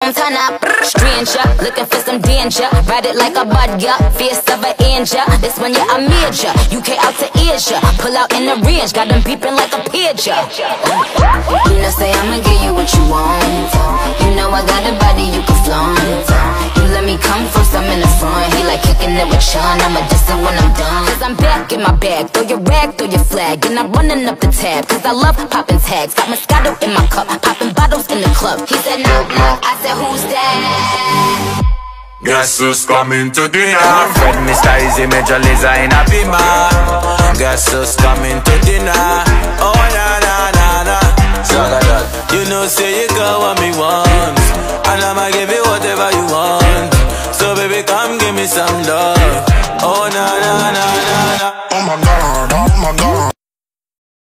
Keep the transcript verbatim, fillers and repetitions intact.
boom, turn up. Stranger, looking for some danger. Ride it like a bud, yeah. Fierce of an angel. This one, yeah, I made ya. U K out to Asia. Pull out in the range. Got them beeping like a pigeon. You know, say I'ma give you what you want. You know I got a body you can flaunt. You let me come first, I'm in the front. He like kicking it with Sean. I'ma diss it when I'm done. Cause I'm back in my bag. Throw your rag, throw your flag. And I'm running up the tab. Cause I love popping tags. Got Moscato in my cup. Popping bottles in the club. He said no, no. I said who's that? Guess who's coming to dinner? Fred, Mister Easy, Major Lazer in a beamer. Guess who's coming to dinner? Oh na na na na. You know say you go